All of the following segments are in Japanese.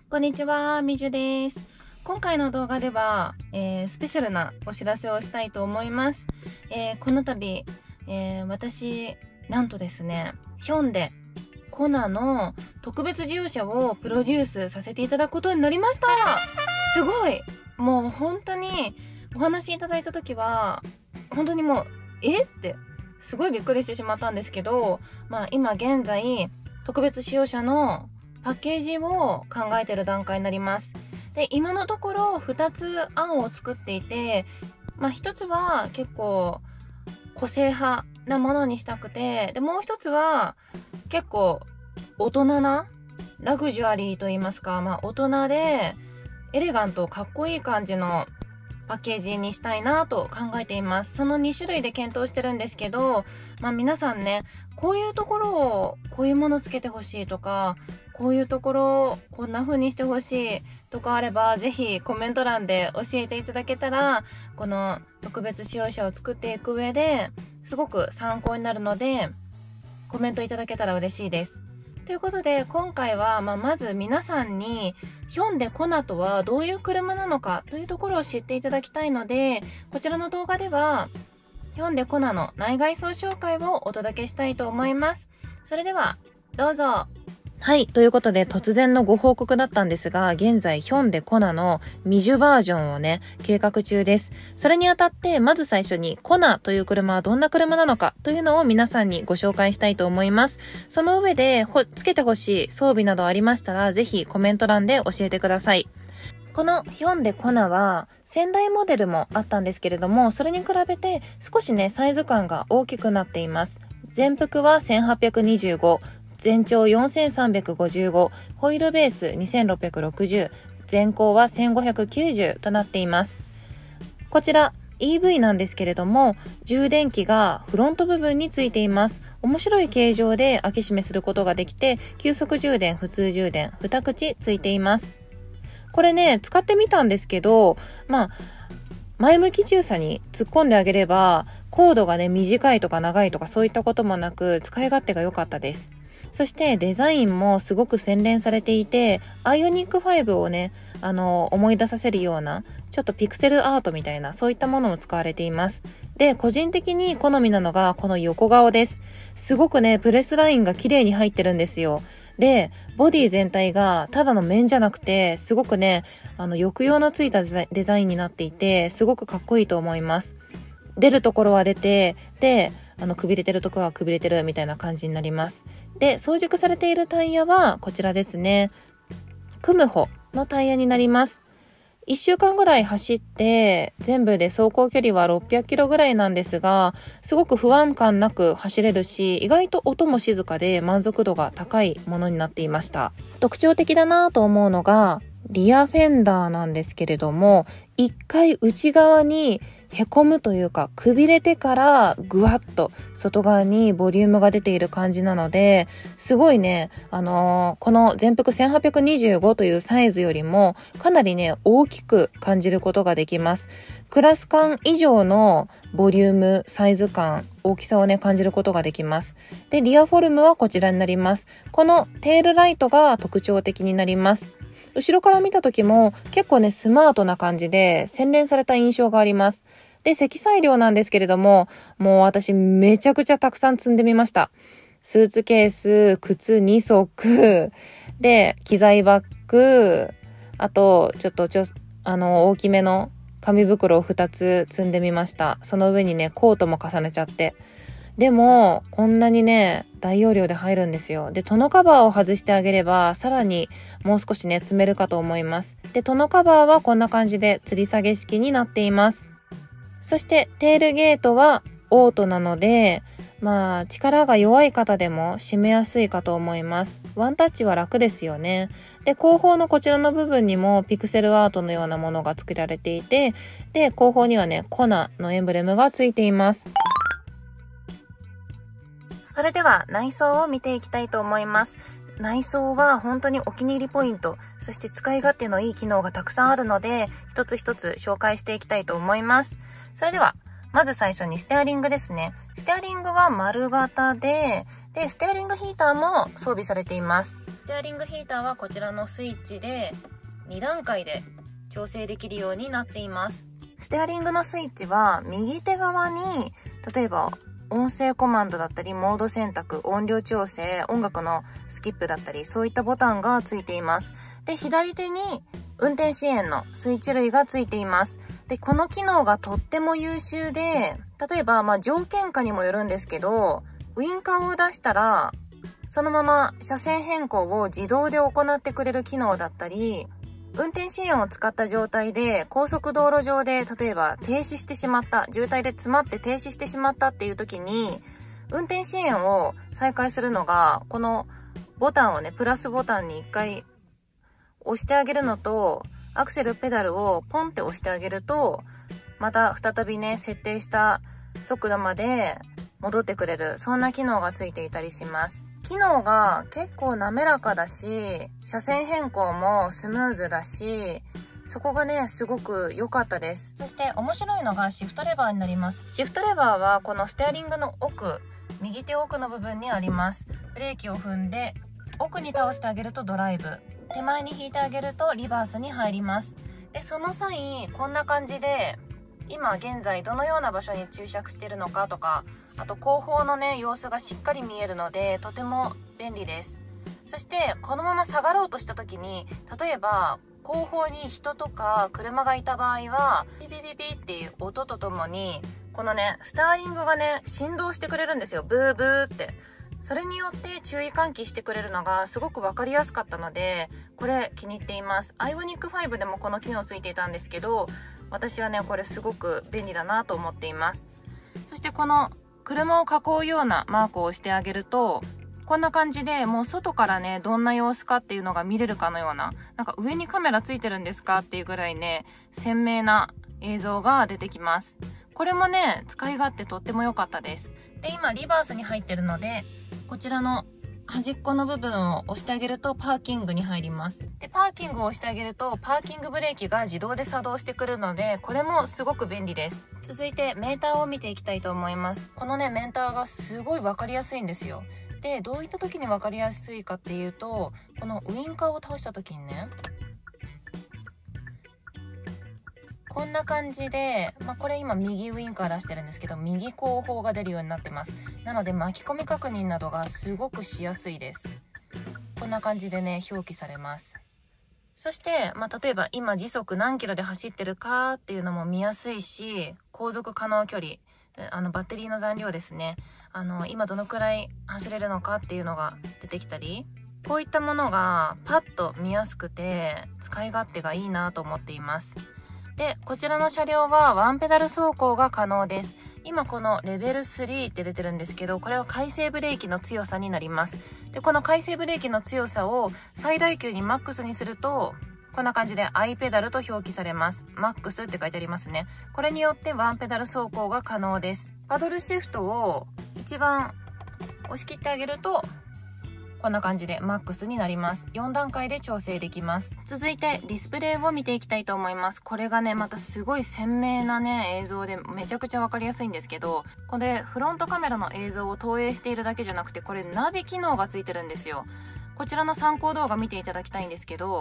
こんにちは、みじゅです。今回の動画では、スペシャルなお知らせをしたいと思います。この度、私、なんとですね、ヒョンデコナの特別事業者をプロデュースさせていただくことになりました。すごい！もう本当にお話いただいた時は、本当にもう、ってすごいびっくりしてしまったんですけど、今現在、特別使用者のパッケージを考えている段階になります。で、今のところ2つ案を作っていて、1つは結構個性派なものにしたくて、で、もう1つは結構大人なラグジュアリーと言いますか、大人でエレガントかっこいい感じのパッケージにしたいなと考えています。その2種類で検討してるんですけど、皆さんね、こういうところをこういうものつけてほしいとか、こういうところをこんな風にしてほしいとかあれば、ぜひコメント欄で教えていただけたら、この特別使用者を作っていく上ですごく参考になるので、コメントいただけたら嬉しいです。ということで、今回は、まず皆さんにヒョンデコナとはどういう車なのかというところを知っていただきたいので、こちらの動画ではヒョンデコナの内外装紹介をお届けしたいと思います。それではどうぞ。はい。ということで、突然のご報告だったんですが、現在、ヒョンデコナのミジュバージョンをね、計画中です。それにあたって、まず最初に、コナという車はどんな車なのかというのを皆さんにご紹介したいと思います。その上で、つけてほしい装備などありましたら、ぜひコメント欄で教えてください。このヒョンデコナは、先代モデルもあったんですけれども、それに比べて少しね、サイズ感が大きくなっています。全幅は1825、全長4355、ホイールベース2660、全高は1590となっています。こちら EV なんですけれども、充電器がフロント部分についています。面白い形状で開け閉めすることができて、急速充電、普通充電、2口ついています。これね、使ってみたんですけど、前向き駐車に突っ込んであげれば、コードがね、短いとか長いとかそういったこともなく、使い勝手が良かったです。そしてデザインもすごく洗練されていて、アイオニック5をね、思い出させるような、ちょっとピクセルアートみたいな、そういったものも使われています。で、個人的に好みなのが、この横顔です。すごくね、プレスラインが綺麗に入ってるんですよ。で、ボディ全体がただの面じゃなくて、すごくね、抑揚のついたデザインになっていて、すごくかっこいいと思います。出るところは出て、で、くびれてるところはくびれてるみたいな感じになります。で、装着されているタイヤはこちらですね。クムホのタイヤになります。1週間ぐらい走って、全部で走行距離は600キロぐらいなんですが、すごく不安感なく走れるし、意外と音も静かで満足度が高いものになっていました。特徴的だなと思うのが、リアフェンダーなんですけれども、一回内側にへこむというか、くびれてからぐわっと外側にボリュームが出ている感じなので、すごいね、この全幅1825というサイズよりもかなりね、大きく感じることができます。クラス感以上のボリューム、サイズ感、大きさをね、感じることができます。で、リアフォルムはこちらになります。このテールライトが特徴的になります。後ろから見た時も結構ね、スマートな感じで洗練された印象があります。で、積載量なんですけれども、もう私めちゃくちゃたくさん積んでみました。スーツケース、靴2足、で、機材バッグ、あと、大きめの紙袋を2つ積んでみました。その上にね、コートも重ねちゃって。でも、こんなにね、大容量で入るんですよ。で、トノカバーを外してあげれば、さらにもう少しね、積めるかと思います。で、トノカバーはこんな感じで吊り下げ式になっています。そして、テールゲートはオートなので、力が弱い方でも締めやすいかと思います。ワンタッチは楽ですよね。で、後方のこちらの部分にもピクセルアートのようなものが作られていて、で、後方にはね、コナのエンブレムがついています。それでは内装を見ていきたいと思います。内装は本当にお気に入りポイント、そして使い勝手のいい機能がたくさんあるので、一つ一つ紹介していきたいと思います。それでは、まず最初にステアリングですね。ステアリングは丸型で、 で、ステアリングヒーターも装備されています。ステアリングヒーターはこちらのスイッチで2段階で調整できるようになっています。ステアリングのスイッチは右手側に、例えば音声コマンドだったり、モード選択、音量調整、音楽のスキップだったり、そういったボタンがついています。で、左手に運転支援のスイッチ類がついています。で、この機能がとっても優秀で、例えば、条件下にもよるんですけど、ウインカーを出したら、そのまま車線変更を自動で行ってくれる機能だったり、運転支援を使った状態で高速道路上で例えば停止してしまった、渋滞で詰まって停止してしまったっていう時に、運転支援を再開するのが、このボタンをね、プラスボタンに1回押してあげるのと、アクセルペダルをポンって押してあげると、また再びね、設定した速度まで戻ってくれる、そんな機能がついていたりします。機能が結構滑らかだし、車線変更もスムーズだし、そこがね、すごく良かったです。そして面白いのがシフトレバーになります。シフトレバーはこのステアリングの奥、右手奥の部分にあります。ブレーキを踏んで奥に倒してあげるとドライブ、手前に引いてあげるとリバースに入ります。で、その際こんな感じで今現在どのような場所に駐車しているのかとか、あと後方のね、様子がしっかり見えるのでとても便利です。そしてこのまま下がろうとした時に、例えば後方に人とか車がいた場合はピピピピっていう音とともに、このね、スターリングがね、振動してくれるんですよ。ブーブーって。それによって注意喚起してくれるのがすごく分かりやすかったので、これ気に入っています。iONIQ 5でもこの機能ついていたんですけど、私はね、これすごく便利だなと思っています。そしてこの車を囲うようなマークを押してあげると、こんな感じでもう外からね、どんな様子かっていうのが見れるかのような、なんか上にカメラついてるんですかっていうぐらいね、鮮明な映像が出てきます。これもね、使い勝手とっても良かったです。で、今リバースに入ってるので、こちらの端っこの部分を押してあげるとパーキングに入ります。で、パーキングを押してあげるとパーキングブレーキが自動で作動してくるので、これもすごく便利です。続いてメーターを見ていきたいと思います。このね、メーターがすごい分かりやすいんですよ。で、どういった時に分かりやすいかっていうと、このウインカーを倒した時にね、こんな感じで、これ今右ウインカー出してるんですけど、右後方が出るようになってます。なので巻き込み確認などがすごくしやすいです。こんな感じでね、表記されます。そして、例えば今時速何キロで走ってるかっていうのも見やすいし、航続可能距離、バッテリーの残量ですね。今どのくらい走れるのかっていうのが出てきたり、こういったものがパッと見やすくて使い勝手がいいなと思っています。で、こちらの車両はワンペダル走行が可能です。今このレベル3って出てるんですけど、これは回生ブレーキの強さになります。で、この回生ブレーキの強さを最大級にマックスにすると、こんな感じで I ペダルと表記されます。マックスって書いてありますね。これによってワンペダル走行が可能です。パドルシフトを一番押し切ってあげると、こんな感じでマックスになります。4段階で調整できます。続いてディスプレイを見ていきたいと思います。これがね、またすごい鮮明なね、映像でめちゃくちゃわかりやすいんですけど、これフロントカメラの映像を投影しているだけじゃなくて、これナビ機能がついてるんですよ。こちらの参考動画見ていただきたいんですけど、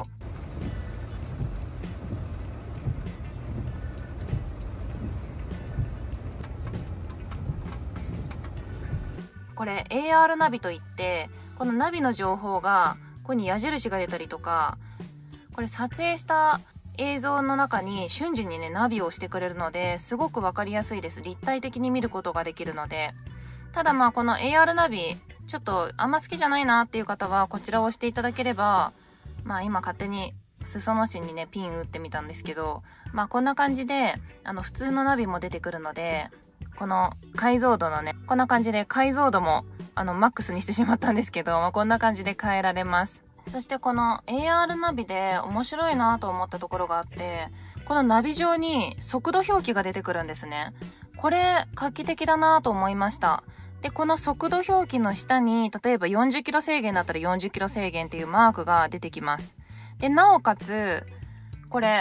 これ AR ナビといって、このナビの情報がここに矢印が出たりとか、これ撮影した映像の中に瞬時にね、ナビをしてくれるので、すごく分かりやすいです。立体的に見ることができるので。ただこの AR ナビちょっとあんま好きじゃないなっていう方は、こちらを押していただければ、今勝手に裾野市にねピン打ってみたんですけど、こんな感じで普通のナビも出てくるので、この解像度のね、こんな感じで解像度もマックスにしてしまったんですけど、こんな感じで変えられます。そしてこの AR ナビで面白いなと思ったところがあって、このナビ上に速度表記が出てくるんですね。これ画期的だなと思いました。で、この速度表記の下に、例えば40キロ制限だったら40キロ制限っていうマークが出てきます。で、なおかつこれ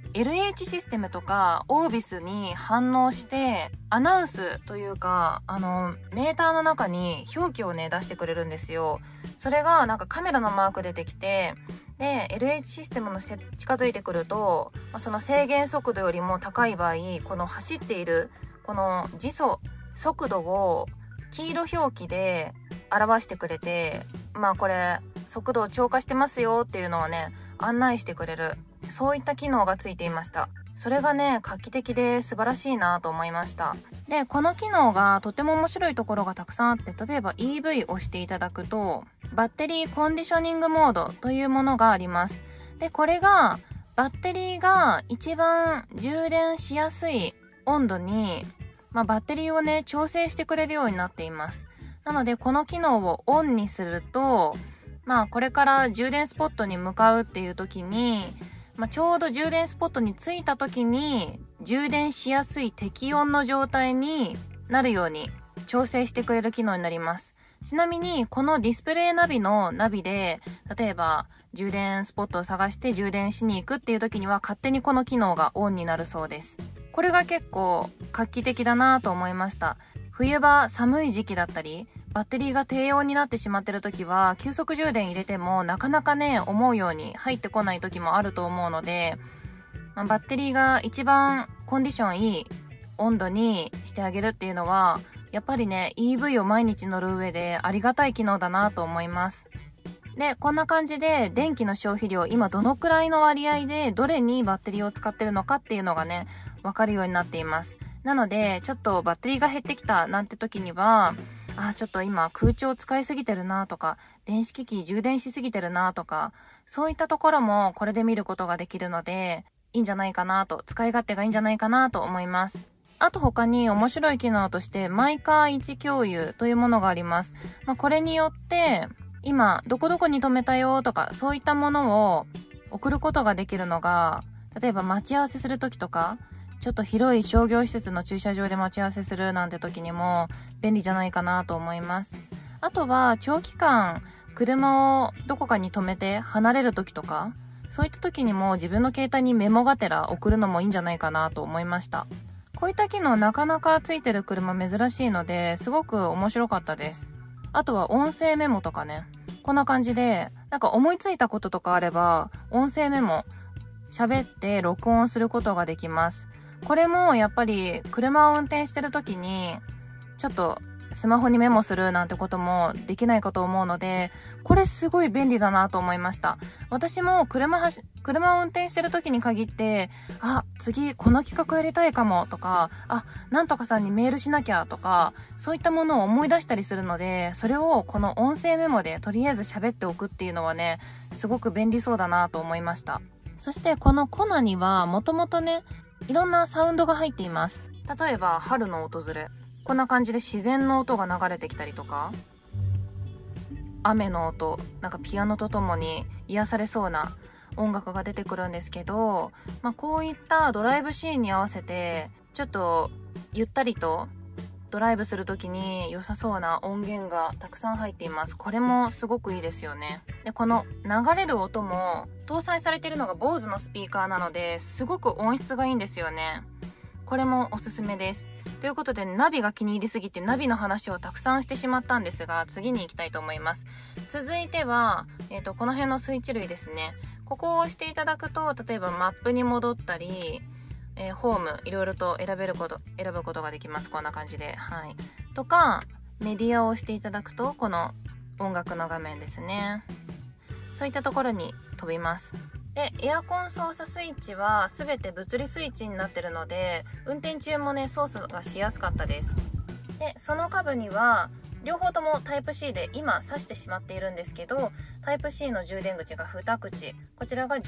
LH システムとかオービスに反応してアナウンスというかメーターの中に表記をね出してくれるんですよ。それがなんかカメラのマーク出てきて、で LH システムの近づいてくるとその制限速度よりも高い場合、この走っているこの時速速度を黄色表記で表してくれて、これ速度を超過してますよっていうのをね案内してくれる、そういった機能がついていました。それがね画期的で素晴らしいなと思いました。でこの機能がとても面白いところがたくさんあって、例えば EV を押していただくとバッテリーコンディショニングモードというものがあります。でこれがバッテリーが一番充電しやすい温度に、バッテリーをね調整してくれるようになっています。なのでこの機能をオンにすると、これから充電スポットに向かうっていう時に、ちょうど充電スポットに着いた時に充電しやすい適温の状態になるように調整してくれる機能になります。ちなみにこのディスプレイナビのナビで例えば充電スポットを探して充電しに行くっていう時には勝手にこの機能がオンになるそうです。これが結構画期的だなと思いました。冬場寒い時期だったりバッテリーが低温になってしまってる時は急速充電入れてもなかなかね思うように入ってこない時もあると思うので、バッテリーが一番コンディションいい温度にしてあげるっていうのはやっぱりね EV を毎日乗る上でありがたい機能だなと思います。でこんな感じで電気の消費量今どのくらいの割合でどれにバッテリーを使ってるのかっていうのがねわかるようになっています。なのでちょっとバッテリーが減ってきたなんて時にはちょっと今空調使いすぎてるなとか電子機器充電しすぎてるなとか、そういったところもこれで見ることができるのでいいんじゃないかなと、使い勝手がいいんじゃないかなと思います。あと他に面白い機能としてマイカー位置共有というものがあります。これによって今どこどこに止めたよとかそういったものを送ることができるのが、例えば待ち合わせする時とかちょっと広い商業施設の駐車場で待ち合わせするなんて時にも便利じゃないかなと思います。あとは長期間車をどこかに止めて離れる時とか、そういった時にも自分の携帯にメモがてら送るのもいいんじゃないかなと思いました。こういった機能なかなかついてる車珍しいのですごく面白かったです。あとは音声メモとかね、こんな感じでなんか思いついたこととかあれば音声メモ喋って録音することができます。これもやっぱり車を運転してる時にちょっとスマホにメモするなんてこともできないかと思うので、これすごい便利だなと思いました。私も車を運転してる時に限って次この企画やりたいかもとか、なんとかさんにメールしなきゃとか、そういったものを思い出したりするので、それをこの音声メモでとりあえず喋っておくっていうのはねすごく便利そうだなと思いました。そしてこのコナにはもともとねいろんなサウンドが入っています。例えば春の訪れ、こんな感じで自然の音が流れてきたりとか、雨の音、なんかピアノとともに癒されそうな音楽が出てくるんですけど、こういったドライブシーンに合わせてちょっとゆったりとドライブする時に良さそうな音源がたくさん入っています。これもすごくいいですよね。でこの流れる音も搭載されているのが BOSE のスピーカーなのですごく音質がいいんですよね。これもおすすめです。ということでナビが気に入りすぎてナビの話をたくさんしてしまったんですが、次に行きたいと思います。続いては、この辺のスイッチ類ですね。ここを押していただくと例えばマップに戻ったり、ホームいろいろと選ぶことができます。こんな感じで、とかメディアを押していただくとこの音楽の画面ですね。そういったところに飛びます。でエアコン操作スイッチは全て物理スイッチになってるので運転中もね操作がしやすかったです。でその下部には両方ともタイプ C で今挿してしまっているんですけど、タイプ C の充電口が2口、こちらが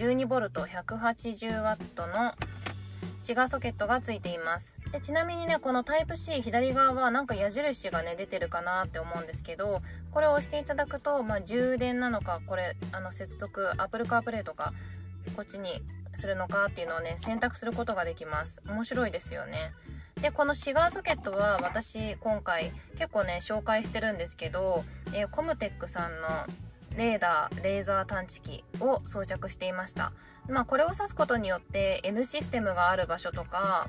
12V180W のシガーソケットがついています。でちなみにねこのタイプ C 左側はなんか矢印がね出てるかなって思うんですけど、これを押していただくと、充電なのかこれ接続 Apple CarPlay とかこっちにするのかっていうのをね選択することができます。面白いですよね。でこのシガーソケットは私今回結構ね紹介してるんですけど、コムテックさんのレーザー探知機を装着していました。これを挿すことによって N システムがある場所とか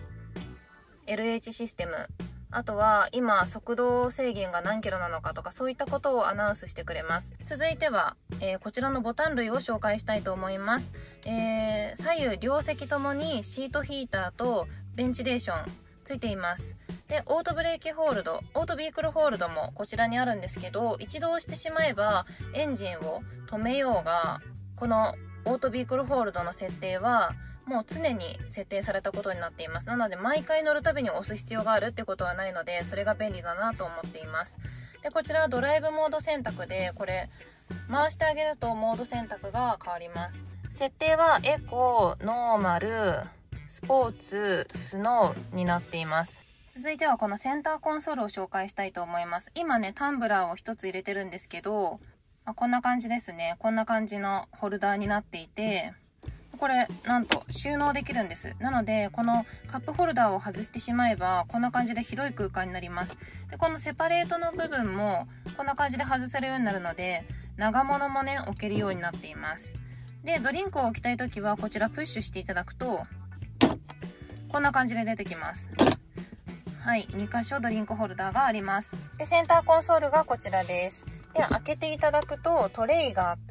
LH システム、あとは今速度制限が何キロなのかとか、そういったことをアナウンスしてくれます。続いては、こちらのボタン類を紹介したいと思います。左右両席ともにシートヒーターとベンチレーションついています。で、オートビークルホールドもこちらにあるんですけど、一度押してしまえばエンジンを止めようが、このオートビークルホールドの設定はもう常に設定されたことになっています。なので毎回乗るたびに押す必要があるってことはないので、それが便利だなと思っています。で、こちらはドライブモード選択で、これ回してあげるとモード選択が変わります。設定はエコ、ノーマル、スポーツ、スノーになっています。続いてはこのセンターコンソールを紹介したいと思います。今ね、タンブラーを一つ入れてるんですけど、こんな感じですね。こんな感じのホルダーになっていて、これなんと収納できるんです。なのでこのカップホルダーを外してしまえばこんな感じで広い空間になります。で、このセパレートの部分もこんな感じで外せるようになるので、長物もね置けるようになっています。で、ドリンクを置きたいときはこちらプッシュしていただくとこんな感じで出てきます。はい、2箇所ドリンクホルダーがあります。で、センターコンソールがこちらです。で、開けていただくとトレイがあって、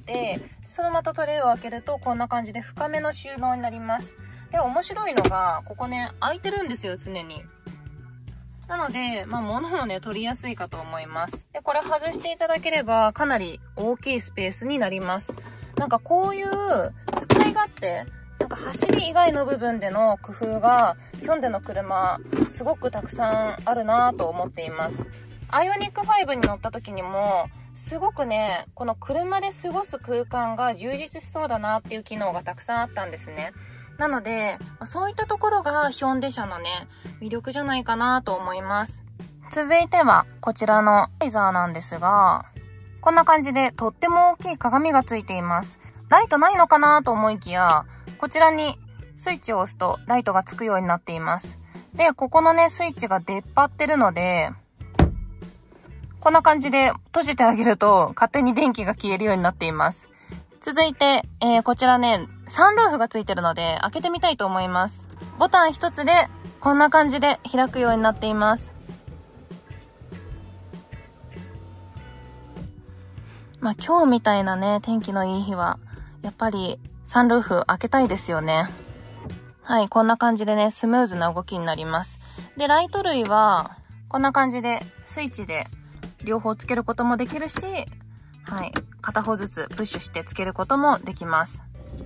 そのまたトレイを開けるとこんな感じで深めの収納になります。で、面白いのがここね開いてるんですよ、常に。なので物もね取りやすいかと思います。で、これ外していただければかなり大きいスペースになります。なんかこういう使い勝手、走り以外の部分での工夫がヒョンデの車すごくたくさんあるなと思っています。アイオニック5に乗った時にもすごくね、この車で過ごす空間が充実しそうだなっていう機能がたくさんあったんですね。なのでそういったところがヒョンデ車のね魅力じゃないかなと思います。続いてはこちらのライザーなんですが、こんな感じでとっても大きい鏡がついています。ライトないのかなと思いきや、こちらにスイッチを押すとライトがつくようになっています。で、ここのねスイッチが出っ張ってるので、こんな感じで閉じてあげると勝手に電気が消えるようになっています。続いて、こちらねサンルーフがついてるので開けてみたいと思います。ボタン一つでこんな感じで開くようになっています。今日みたいなね天気のいい日はやっぱりサンルーフ開けたいですよね。はい、こんな感じでねスムーズな動きになります。で、ライト類はこんな感じでスイッチで両方つけることもできるし、はい、片方ずつプッシュしてつけることもできます。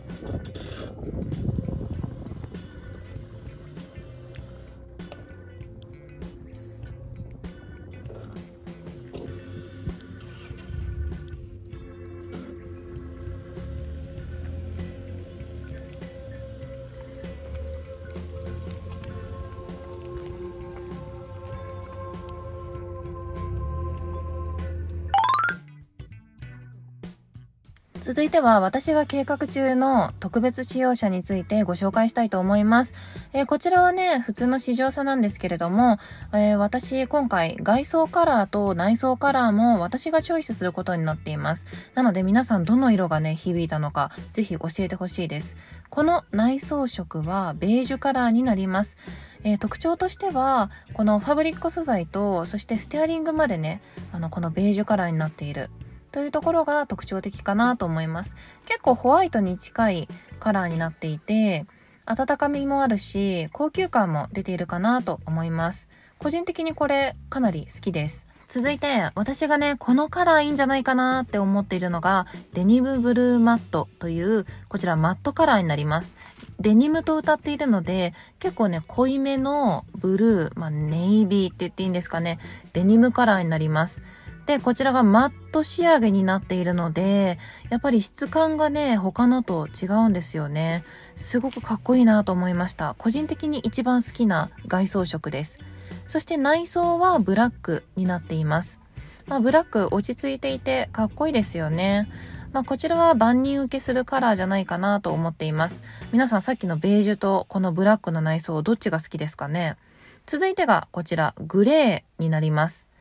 続いては私が計画中の特別仕様車についてご紹介したいと思います。こちらはね、普通の試乗車なんですけれども、私今回外装カラーと内装カラーも私がチョイスすることになっています。なので皆さんどの色がね、響いたのかぜひ教えてほしいです。この内装色はベージュカラーになります。特徴としては、このファブリック素材と、そしてステアリングまでね、このベージュカラーになっている。というところが特徴的かなと思います。結構ホワイトに近いカラーになっていて、温かみもあるし、高級感も出ているかなと思います。個人的にこれかなり好きです。続いて、私がね、このカラーいいんじゃないかなって思っているのが、デニムブルーマットという、こちらマットカラーになります。デニムと歌っているので、結構ね、濃いめのブルー、ネイビーって言っていいんですかね、デニムカラーになります。で、こちらがマット仕上げになっているので、やっぱり質感がね、他のと違うんですよね。すごくかっこいいなと思いました。個人的に一番好きな外装色です。そして内装はブラックになっています。ブラック落ち着いていてかっこいいですよね。こちらは万人受けするカラーじゃないかなと思っています。皆さんさっきのベージュとこのブラックの内装どっちが好きですかね。続いてがこちらグレーになります。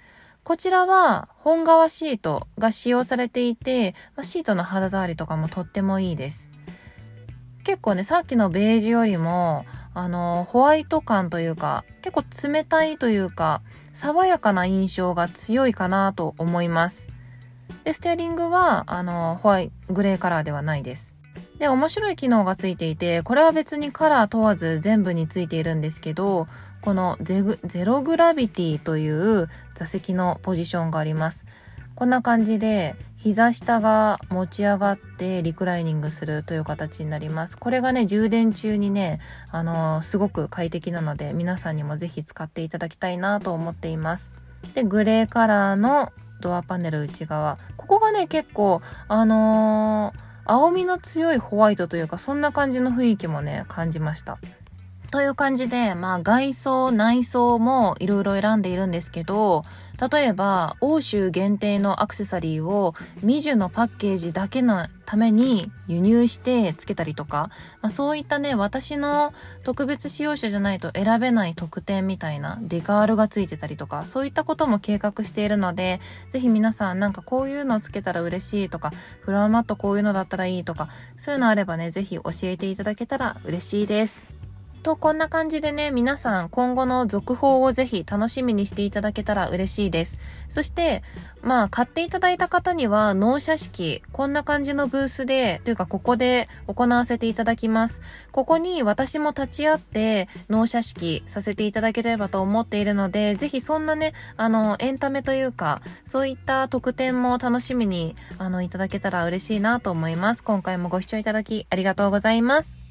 こちらは本革シートが使用されていて、シートの肌触りとかもとってもいいです。結構ね、さっきのベージュよりも、ホワイト感というか、結構冷たいというか、爽やかな印象が強いかなと思います。で、ステアリングは、グレーカラーではないです。で、面白い機能がついていて、これは別にカラー問わず全部についているんですけど、このゼログラビティという座席のポジションがあります。こんな感じで膝下が持ち上がってリクライニングするという形になります。これがね、充電中にね、すごく快適なので皆さんにもぜひ使っていただきたいなと思っています。で、グレーカラーのドアパネル内側。ここがね、結構、青みの強いホワイトというか、そんな感じの雰囲気もね、感じました。という感じで、外装、内装もいろいろ選んでいるんですけど、例えば、欧州限定のアクセサリーをミジュのパッケージだけのために輸入してつけたりとか、そういったね、私の特別使用者じゃないと選べない特典みたいなデカールがついてたりとか、そういったことも計画しているので、ぜひ皆さんなんかこういうのつけたら嬉しいとか、フラワーマットこういうのだったらいいとか、そういうのあればね、ぜひ教えていただけたら嬉しいです。と、こんな感じでね、皆さん今後の続報をぜひ楽しみにしていただけたら嬉しいです。そして、買っていただいた方には納車式、こんな感じのブースで、というかここで行わせていただきます。ここに私も立ち会って納車式させていただければと思っているので、ぜひそんなね、エンタメというか、そういった特典も楽しみに、いただけたら嬉しいなと思います。今回もご視聴いただきありがとうございます。